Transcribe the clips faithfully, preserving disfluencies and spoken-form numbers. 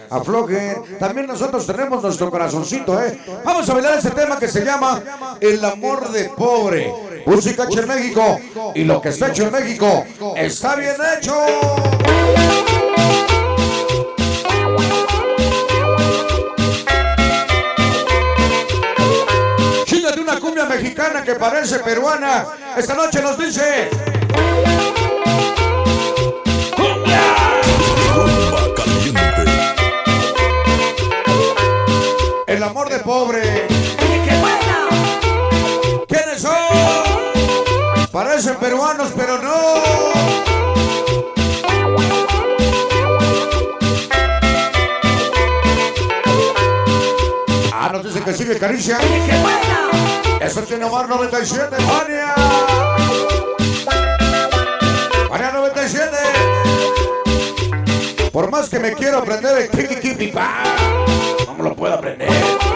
aflojen. También nosotros tenemos nuestro corazoncito, ¿eh? Vamos a bailar ese tema que se llama El amor de pobre. Música hecha en México. Y lo que está hecho en México está bien hecho. Chíngate una cumbia mexicana que parece peruana. Esta noche nos dice... El amor de pobre. ¡Qué buena! ¿Quiénes son? Parecen peruanos, pero no. Ah, nos dicen que sigue Caricia. ¡Qué buena! Eso tiene Omar noventa y siete, Fania. Fania noventa y siete. Por más que me quiero aprender el kiki kiki pa, no me lo puedo aprender.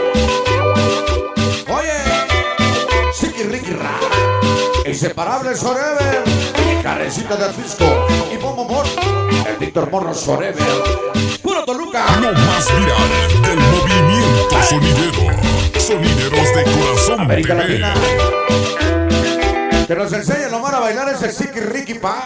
Oye, Siki Ricky Ra, Inseparables Forever, Carecita de Atisco y Momo Mon, el Víctor Morros Forever, puro Toluca. Lo más viral del movimiento sonidero. Sonideros de corazón, América bebé. Latina. Que nos enseñen Omar a bailar ese Siki Ricky pa.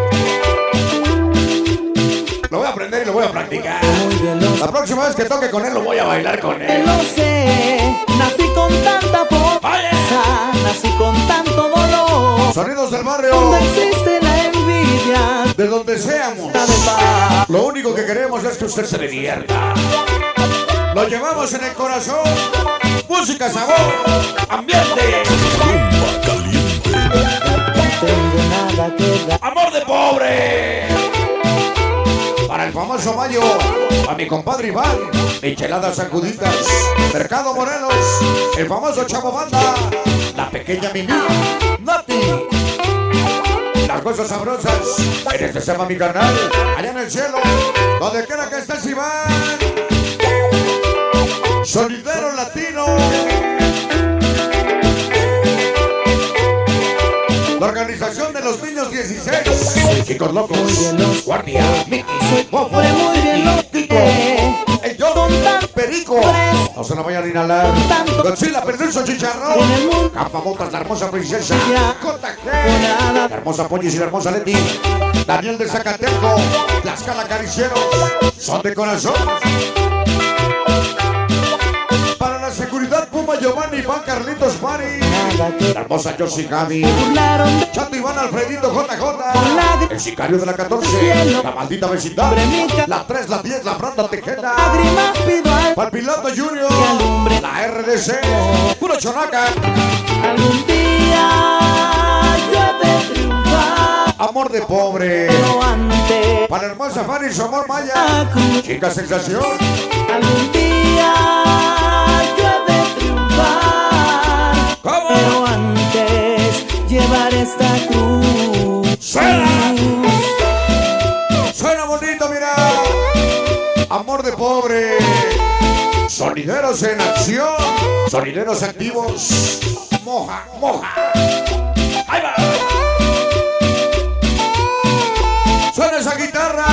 Lo voy a aprender y lo voy a practicar. La próxima vez que toque con él lo voy a bailar con él. Lo sé, nací con tanta pobreza, nací con tanto dolor. Sonidos del barrio, Donde existe la envidia, de donde seamos. la de paz. Lo único que queremos es que usted se divierta. Lo llevamos en el corazón. Música, sabor, ambiente. Rumba caliente. No tengo nada que dar. Amor de pobre. Para el famoso Mayo, a mi compadre Iván, micheladas sacuditas, Mercado Morelos, el famoso Chavo Banda, la pequeña Mimi, Nati, las cosas sabrosas, en este se llama mi canal, allá en el cielo, donde quiera que estés Iván, sonidero latino. La organización de los niños dieciséis, chicos locos, guardia, Mickey, Bobo, Fue muy bien lo Tito, que el John, Perico, no se la vayan a inhalar, Godzilla, Perverso, Chicharrón, Capabotas, la hermosa princesa, J G, la hermosa Pollis y la hermosa Leti, Daniel de Zacateco, Tlaxcala Caricieros, son de corazón. Para la seguridad, Puma, Giovanni, Iván, Carlitos, Mari, la hermosa Josie Gaby, burlaron. Chato, Iván, Alfredito, J J, el sicario de la catorce, la maldita vecindad, la tres, la diez, la Branda Tejeda, Lágrimas pido al para el piloto Junior, la R D C, puro chonaca, algún día yo he de triunfar. amor de pobre, Pero antes para la hermosa Fanny y su amor Maya, chica sensación, algún día yo he de triunfar. ¿cómo? Pero antes llevar esta cruz. ¡Suena! Suena bonito, mira, amor de pobre, sonideros en acción, sonideros activos, moja, moja, ahí va, suena esa guitarra,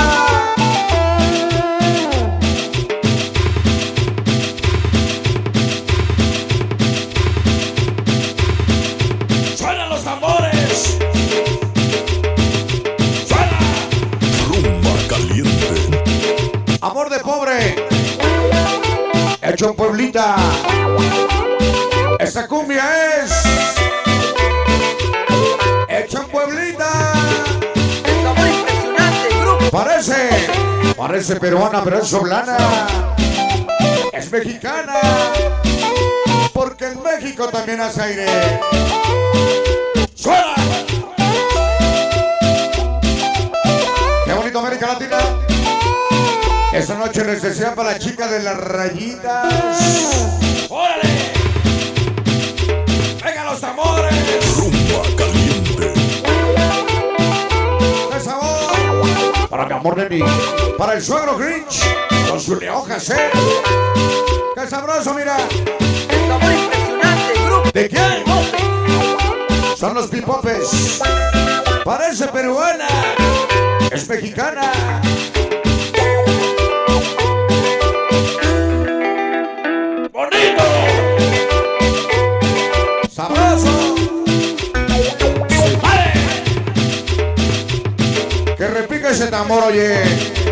suenan los tambores, suena, Rumba caliente. amor de pobre, hecho en Pueblita. Esta cumbia es hecha en Pueblita. Sabor impresionante, grupo. Parece, parece peruana, pero es soblana. Es mexicana, porque en México también hace aire. ¡Suena! ¡Qué bonito América Latina! Esta noche les desean para la chica de las rayitas. ¡Órale! ¡Venga los tambores! Rumba caliente. ¡Qué sabor! Para mi amor de mí, para el suegro Grinch, con su leojas, ¿eh? ¡Qué sabroso, mira! Sabor impresionante, grupo. ¿De quién? Son los pipopes. Parece peruana, es mexicana. tambor, oye.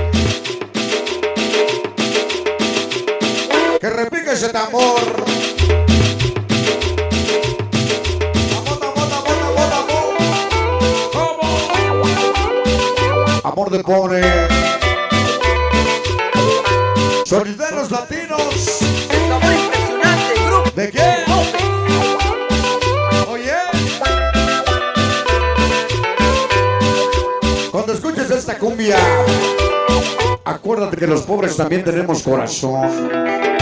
Que repique ese tambor. Amor de pobre. Sonideros latinos. El sabor impresionante, grupo. ¿De qué? Oye. Cuando escuches esta cumbia, acuérdate que los pobres también tenemos corazón.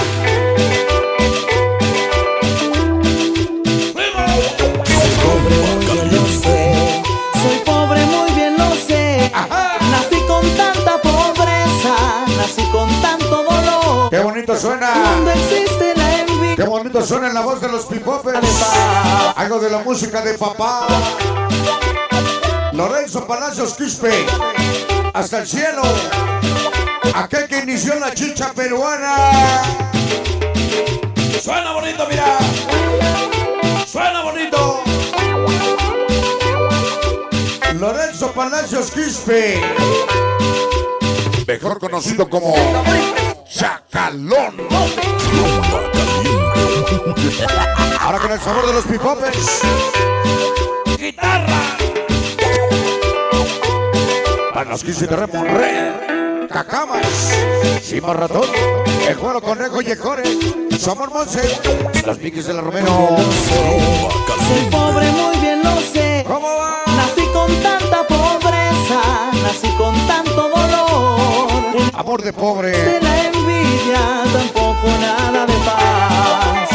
Soy pobre, muy bien lo sé. Ajá. Nací con tanta pobreza, nací con tanto dolor. Qué bonito suena. Donde existe la envidia. Qué bonito suena en la voz de los pipopes. Algo de la música de papá. Lorenzo Palacios Quispe. Hasta el cielo. Aquel que inició la chicha peruana. Suena bonito, mira. Suena bonito. Lorenzo Palacios Quispe, mejor conocido como Chacalón. Ahora con el sabor de los pipopes. Guitarra. Para los Quispe de Remonre. Cacamas. Simba Ratón. El Juego Conejo y Ecore. Somos Monse. Los Piquis de la Romero. Soy pobre, muy bien lo sé. ¿Cómo va? Nací con tanta pobreza, nací con tanto dolor. Amor de pobre. De la envidia, tampoco nada de paz.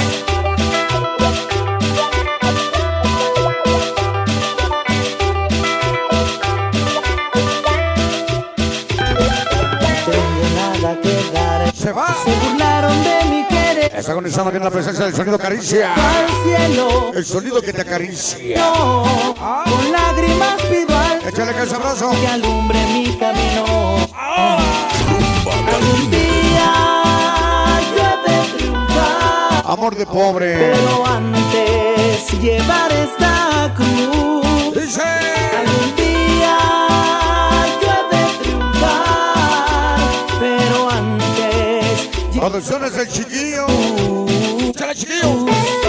No tengo nada que dar. Se va. Se burlaron de mi querer. Está agonizando bien la presencia del sonido caricia. Al cielo. El sonido que te acaricia. Yo, con lágrimas pido al Échale que es sabroso. que alumbre mi camino. Algún día yo he de triunfar, Amor de pobre. pero antes llevar esta cruz. Dice. Algún día yo he de triunfar, pero antes Producciones del chiquillo. Échale, chiquillo.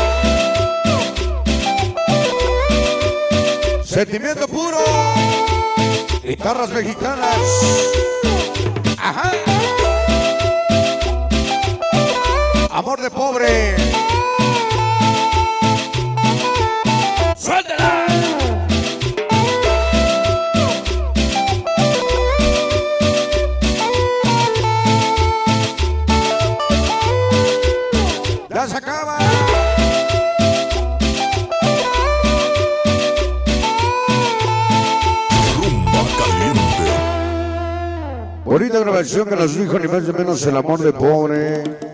Sentimiento puro. Guitarras mexicanas. Ajá. Amor de pobre. ¡Suéltala! Ya se acaba. Bonita grabación que nos dijo ni más ni menos el amor de pobre.